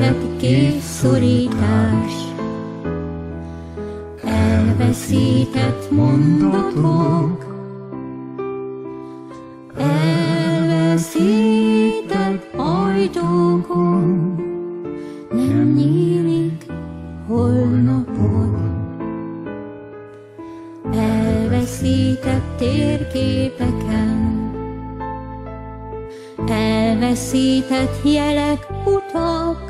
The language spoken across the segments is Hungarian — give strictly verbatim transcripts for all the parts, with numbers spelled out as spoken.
Elveszített kézszorítás, elveszített mondatok, elveszített ajtókon, nem nyílik holnapod. Elveszített térképeken, elveszített jelek, utak,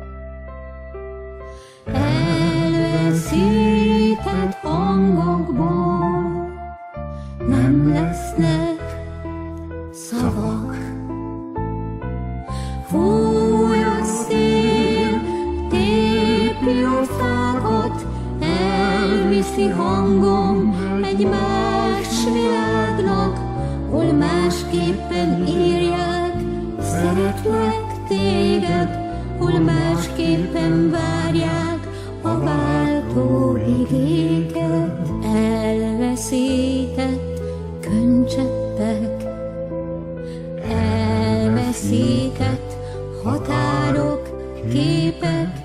elveszített hangokból, nem lesznek szavak. Fúj a szél, tépi a fákat, elviszi hangom egy más világnak, hol másképpen írják, szeretlek téged, hol másképpen várják a váltó igéket. Elveszített könycseppek, elveszített határok, képek,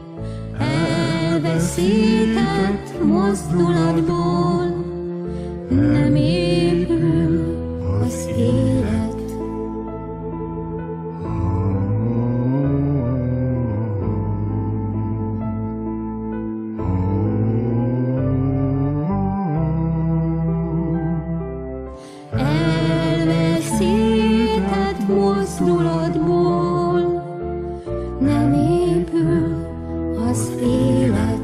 elveszített mozdulatból, nem épül az élet. Elveszített mozdulatból, nem épül az élet.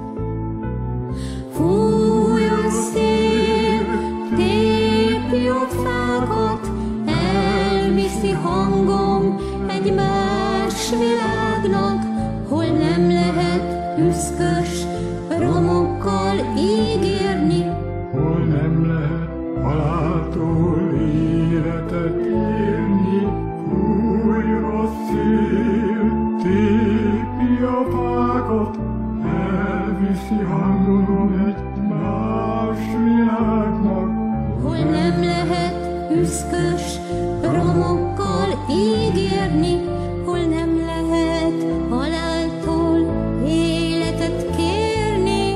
Fúj a szél, tépi a fákat, elviszi hangom egy más világnak, hol nem lehet üszkös romokkal ígérni, hol nem lehet haláltól életet élni. Fúj a szél, tépi a fákat, elviszi hangom egy más világnak, hol nem lehet üszkös romokkal ígérni, hol nem lehet haláltól életet kérni.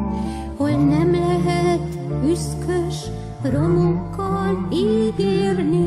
Hol nem lehet üszkös romokkal ígérni,